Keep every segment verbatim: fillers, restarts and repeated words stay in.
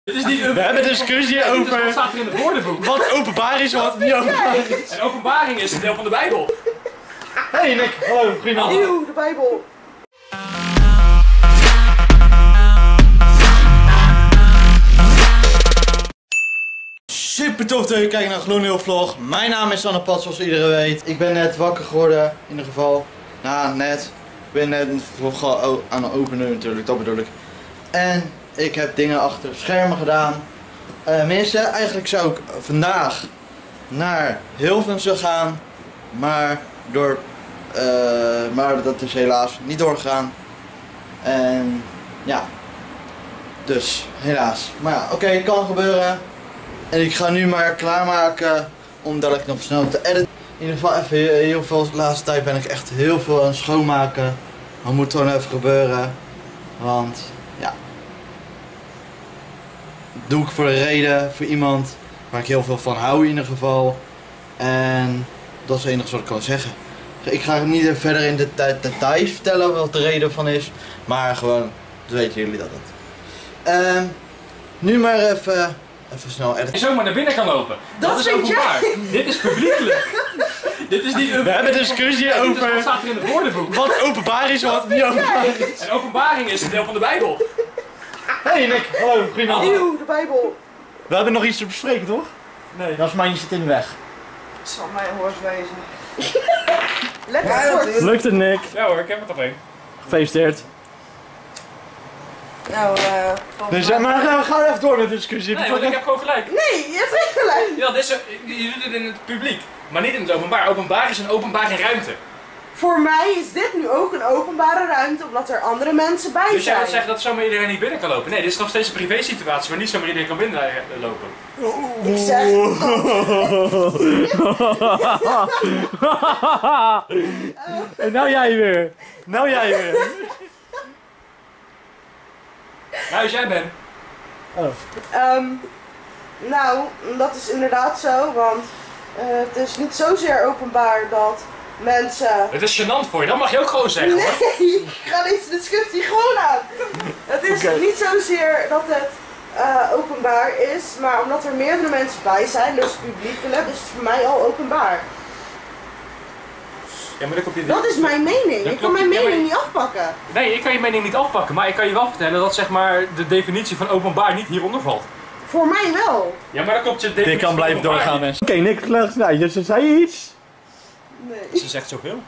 Dit is niet We hebben een discussie over wat staat er in het woordenboek. wat openbaar is en wat niet openbaar is. En openbaring is een deel van de Bijbel. Hey Nick, hallo vrienden. Eeuw, de Bijbel. Super tof dat jullie kijken naar een gloednieuwe vlog. Mijn naam is Anne Pat, zoals iedereen weet. Ik ben net wakker geworden, in ieder geval. Nou, net. Ik ben net een vlog aan het openen natuurlijk, dat bedoel ik. En ik heb dingen achter schermen gedaan. Uh, mensen, eigenlijk zou ik vandaag naar Hilversum gaan. Maar, door, uh, maar dat is helaas niet doorgegaan. En ja. Dus, helaas. Maar ja, oké, okay, kan gebeuren. En ik ga nu maar klaarmaken om dadelijk nog snel te editen. In ieder geval even heel, heel veel, de laatste tijd ben ik echt heel veel aan het schoonmaken. Dat moet gewoon even gebeuren. Want ja. Dat doe ik voor een reden, voor iemand waar ik heel veel van hou in ieder geval. En dat is het enige wat ik kan zeggen. Ik ga niet verder in de details vertellen wat de reden van is. Maar gewoon, dan weten jullie dat het. Uh, nu maar even... Even snel editen. Je zomaar naar binnen kan lopen. Dat, dat is openbaar. Dit is publiekelijk. Dit is niet... We hebben een discussie over wat staat er in het woordenboek. Wat openbaar is en wat niet openbaar is. En openbaring is een deel van de Bijbel. Hey Nick, hallo vrienden. Eeuw, de Bijbel. We hebben nog iets te bespreken, toch? Nee. Dat is mijn zit in de weg. Het zal mijn horst wezen. Lekker kort. Lukt het, Nick? Ja hoor, ik heb het toch één. Gefeliciteerd. Nou, eh... Dus, uh, maar uh, we gaan even door met de discussie. Nee, want ik heb gewoon gelijk. Nee, je hebt echt gelijk. Ja, dit is, je doet het in het publiek. Maar niet in het openbaar. Openbaar is een openbare ruimte. Voor mij is dit nu ook een openbare ruimte, omdat er andere mensen bij zijn. Dus jij wilt zeggen dat zomaar iedereen niet binnen kan lopen? Nee, dit is nog steeds een privé situatie waar niet zomaar iedereen kan binnenlopen. Ik zeg En nou jij weer. Nou jij weer. Nou, als jij bent. Oh. Um, nou, dat is inderdaad zo, want uh, het is niet zozeer openbaar dat mensen... Het is gênant voor je, dat mag je ook gewoon zeggen hoor. Nee, ik ga deze discussie gewoon aan. Het is Okay. niet zozeer dat het uh, openbaar is, maar omdat er meerdere mensen bij zijn, dus publiekelijk, is het voor mij al openbaar. Ja, maar dan komt je Dat is mijn mening. Dan Ik kan mijn klopt- ja, mening maar- niet afpakken. Nee, ik kan je mening niet afpakken, maar ik kan je wel vertellen dat zeg maar de definitie van openbaar niet hieronder valt. Voor mij wel. Ja, maar dan komt je definitie Dit kan blijven van openbaar doorgaan, niet. mensen. Oké, Nick, leg nou, je zei je iets? Nee. Ze zegt zoveel.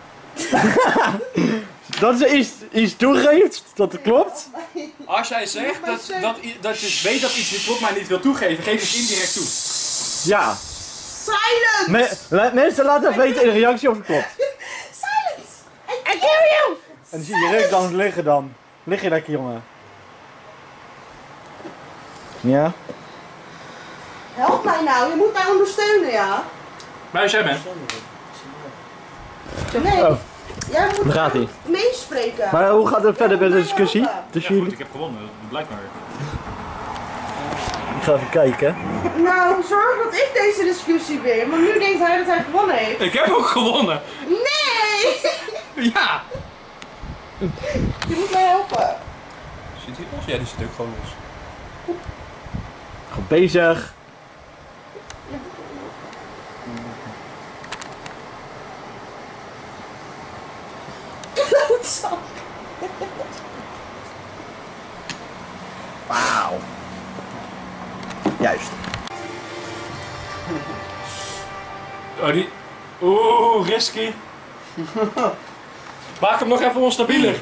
Dat ze iets, iets toegeeft, dat het klopt. Als jij zegt dat, dat, i- dat je weet dat iets niet klopt, maar niet wil toegeven, geef het indirect toe. Ja. Silence! Me, la, mensen laten even weten in de reactie of het klopt. Silence! I kill you! En dan zie je Rick dan liggen dan. Lig je lekker, jongen. Ja. Help mij nou, je moet mij ondersteunen, ja? Maar als jij bent. Nee. Oh. Jij moet Daar gaat hij. meespreken. Maar hoe gaat het verder met de discussie? Ja, Tussen goed, jullie? ik heb gewonnen, dat blijkt maar. Ik ga even kijken. Nou, zorg dat ik deze discussie win, want nu denkt hij dat hij gewonnen heeft. Ik heb ook gewonnen! Nee! Ja! Je moet mij helpen. Zit hij los? Ja, die zit ook gewoon los. Goed bezig. Klootzak. Wauw. Juist. Oh, die... Oeh, risky. Maak hem nog even onstabieler.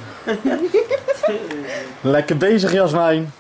Lekker bezig, Jasmijn.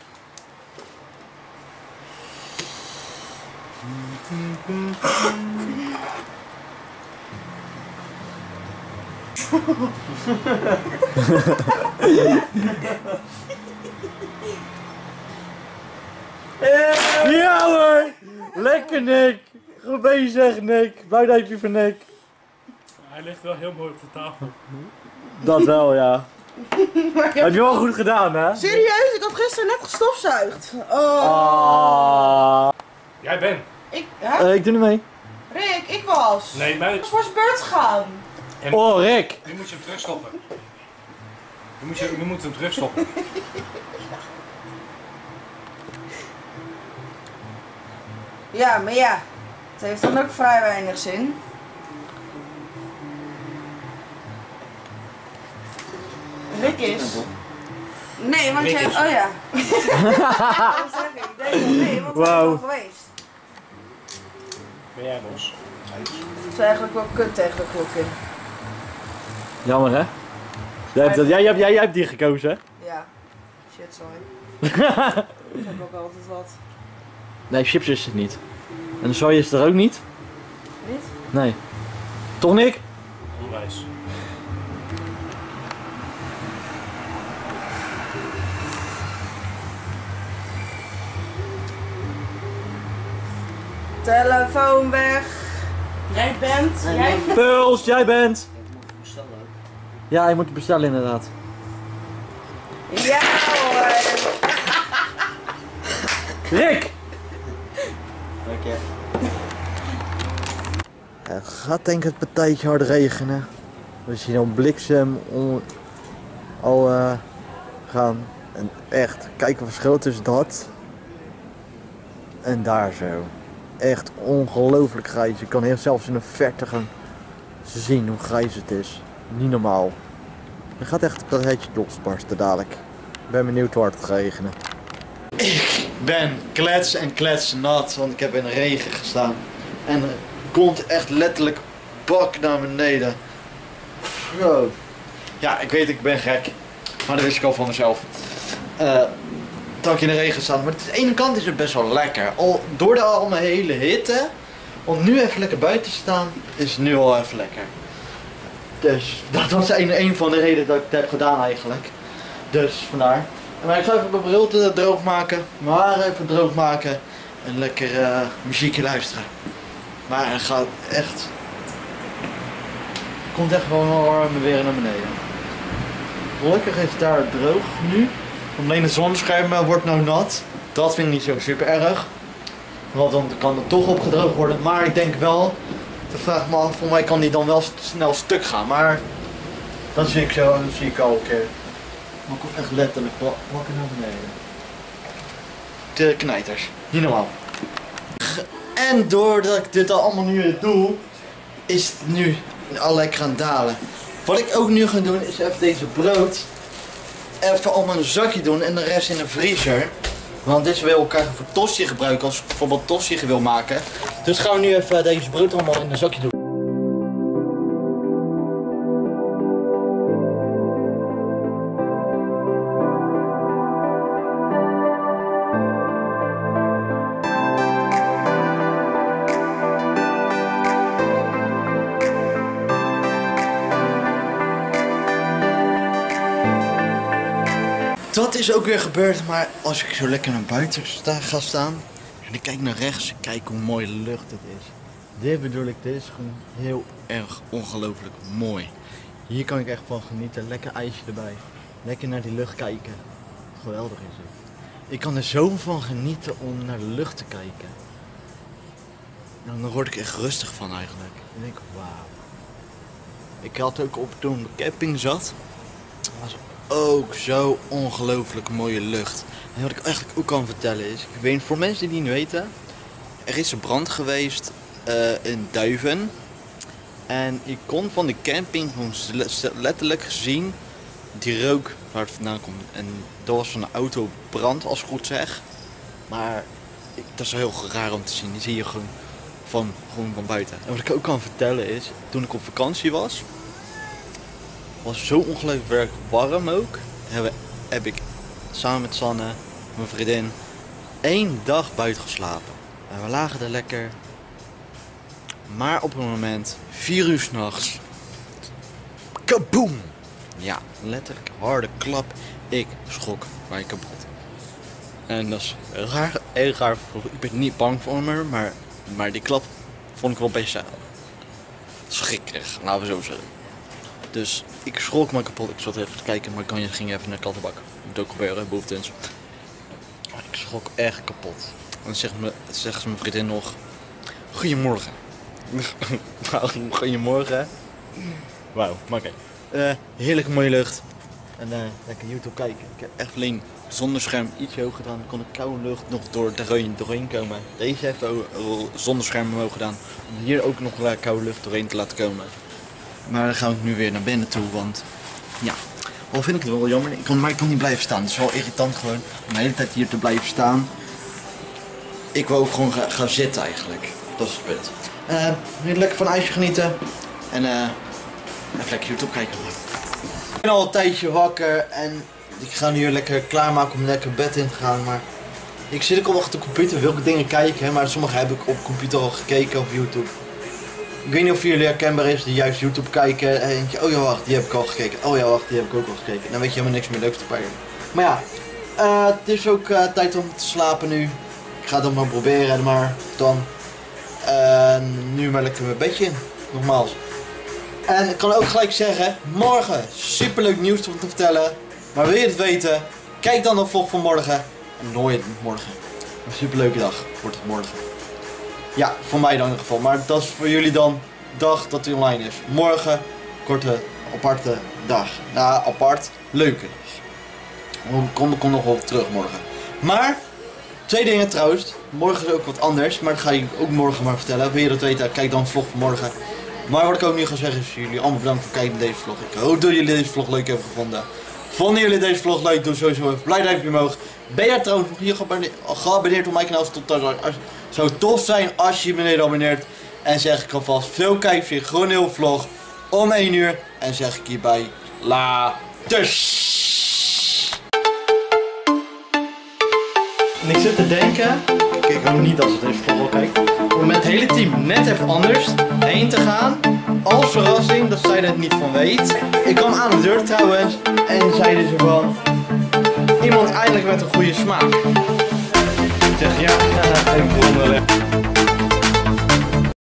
Ja hoor! Lekker Nick! Goed bezig Nick! Blauw duimpje voor Nick! Hij ligt wel heel mooi op de tafel. Dat wel ja. Heb je wel goed gedaan hè? Serieus, ik had gisteren net gestofzuigd. Oh. Ah. Jij bent. Ik, hè? Uh, ik doe niet mee. Rick, ik was. Nee, maar... Ik was voor zijn beurt gegaan. En Oh Rick! nu moet je hem terugstoppen. Nu moet je, nu moet je hem terugstoppen. Ja, maar ja, het heeft dan ook vrij weinig zin. Rick is... Nee, want jij... Oh ja. Ik denk nog nee, want hij is al geweest. Ben jij Bos? Het is eigenlijk wel kut tegen de klok in. Jammer hè? Jij hebt, dat, jij, jij, jij hebt die gekozen hè? Ja. Shit, sorry. Ik heb ook altijd wat. Nee, chips is het niet. En de soja is er ook niet? Niet? Nee. Toch Nick? Onwijs. Telefoon weg. Jij bent. Jij bent. Puls, jij bent! Ja, je moet bestellen inderdaad. Ja hoor. Rick! Oké. Het gaat denk ik het partijtje hard regenen. We zien al bliksem om, al uh, gaan. En echt, kijk wat verschil tussen dat en daar zo. Echt ongelooflijk grijs. Je kan heel zelfs in de verte gaan zien hoe grijs het is. Niet normaal. Er gaat echt een partijtje losbarsten dadelijk. Ik ben benieuwd waar het gaat regenen. Ik ben klets en klets nat, want ik heb in de regen gestaan. En het komt echt letterlijk bak naar beneden. Bro. Ja, ik weet ik ben gek. Maar dat wist ik al van mezelf. Uh, dat ik in de regen sta. Maar aan de ene kant is het best wel lekker. Al door de al mijn hele hitte. Om nu even lekker buiten te staan, is het nu al even lekker. Dus dat was een, een van de redenen dat ik het heb gedaan eigenlijk. Dus vandaar. Maar ik ga even mijn bril te droog maken, mijn haar even droog maken en lekker uh, muziekje luisteren. Maar het gaat echt... Het komt echt gewoon wel warm weer naar beneden. Gelukkig is het daar droog nu. Alleen het zonnescherm wordt nou nat. Dat vind ik niet zo super erg. Want dan kan het toch opgedroogd worden. Maar ik denk wel, de vraag me af, voor mij kan die dan wel snel stuk gaan. Maar dat zie ik zo, dat zie ik al een keer. Maar ik kom echt letterlijk pakken naar beneden. De knijters. Niet normaal. En doordat ik dit allemaal nu doe, is het nu al lekker gaan dalen. Wat ik ook nu ga doen is even deze brood even allemaal in een zakje doen en de rest in de vriezer. Want dit wil ik elkaar voor tosti gebruiken als ik bijvoorbeeld tosti wil maken. Dus gaan we nu even deze brood allemaal in een zakje doen. Dat is ook weer gebeurd, maar als ik zo lekker naar buiten sta, ga staan en ik kijk naar rechts, ik kijk hoe mooi de lucht het is. Dit bedoel ik, dit is gewoon heel erg ongelooflijk mooi. Hier kan ik echt van genieten, lekker ijsje erbij, lekker naar die lucht kijken. Geweldig is het. Ik kan er zo van genieten om naar de lucht te kijken. En dan word ik echt rustig van eigenlijk. En denk ik, wauw. Ik had ook op toen de camping zat, was ook zo ongelooflijk mooie lucht. En wat ik eigenlijk ook kan vertellen is, ik weet voor mensen die het niet weten, er is een brand geweest uh, in Duiven. En ik kon van de camping gewoon letterlijk zien die rook waar het vandaan komt. En dat was van een auto brand, als ik goed zeg. Maar ik, dat is heel raar om te zien, die zie je gewoon van, gewoon van buiten. En wat ik ook kan vertellen is, toen ik op vakantie was, was zo ongelooflijk warm ook. Heb, heb ik samen met Sanne, mijn vriendin, één dag buiten geslapen. En we lagen er lekker. Maar op een moment, vier uur 's nachts, kaboom! Ja, letterlijk harde klap. Ik schrok bij kapot. En dat is raar, erg raar. Ik ben niet bang voor me, maar, maar die klap vond ik wel best uh, schrik, laten we zo zeggen. Dus ik schrok me kapot. Ik zat even te kijken, maar ik ging even naar de kattenbak. Dat moet ook gebeuren, behoefte. Ik schrok echt kapot. En dan zegt, me, zegt mijn vriendin nog: goedemorgen. Nou, goedemorgen. Wauw, maar oké. Okay. Uh, heerlijke mooie lucht. En uh, lekker YouTube kijken. Ik heb echt alleen zonder scherm iets hoger gedaan. Dan kon de koude lucht nog door doorheen, doorheen komen. Deze heeft ook zonder scherm omhoog gedaan. Om hier ook nog koude lucht doorheen te laten komen. Maar dan gaan we nu weer naar binnen toe, want ja, al vind ik het wel jammer, ik kan, maar ik kan niet blijven staan. Het is wel irritant gewoon om de hele tijd hier te blijven staan. Ik wil ook gewoon gaan, gaan zitten eigenlijk, dat is het punt. Uh, nu lekker van ijsje genieten en uh, even lekker YouTube kijken. Ik ben al een tijdje wakker en ik ga nu hier lekker klaarmaken om lekker bed in te gaan. Maar ik zit ook al op de computer, wil ik dingen kijken, maar sommige heb ik op de computer al gekeken op YouTube. Ik weet niet of jullie herkenbaar is die juist YouTube kijken en denk je, oh ja wacht, die heb ik al gekeken. Oh ja wacht, die heb ik ook al gekeken. Dan weet je helemaal niks meer leuks te pakken. Maar ja, uh, het is ook uh, tijd om te slapen nu. Ik ga het maar proberen, maar dan uh, nu maar lekker mijn bedje in, nogmaals. En ik kan ook gelijk zeggen, morgen superleuk nieuws om te vertellen. Maar wil je het weten, kijk dan de vlog van morgen. En hoor je het morgen. Een superleuke dag wordt het morgen. Ja, voor mij dan in ieder geval. Maar dat is voor jullie dan de dag dat hij online is. Morgen, korte, aparte dag. Nou, apart, leuke dag. Ik kom, kom nog op terug morgen. Maar, twee dingen trouwens. Morgen is ook wat anders, maar dat ga ik ook morgen maar vertellen. Wil je dat weten, kijk dan de vlog van morgen. Maar wat ik ook nu ga zeggen is jullie allemaal bedankt voor het kijken naar deze vlog. Ik hoop dat jullie deze vlog leuk hebben gevonden. Vonden jullie deze vlog leuk, doe sowieso even blij duimpje omhoog. Ben jij trouwens nog hier geabonneerd op mijn kanaal? Het zou tof zijn als je je beneden abonneert. En zeg ik alvast veel kijkvlog, gewoon heel vlog om één uur. En zeg ik hierbij laters. En ik zit te denken, ik hoop niet als het deze vlog al kijkt, om met het hele team net even anders heen te gaan. Als verrassing, dat zij er niet van weet. Ik kwam aan de deur trouwens en zeiden ze van, iemand eindelijk met een goede smaak. Ik zeg ja, even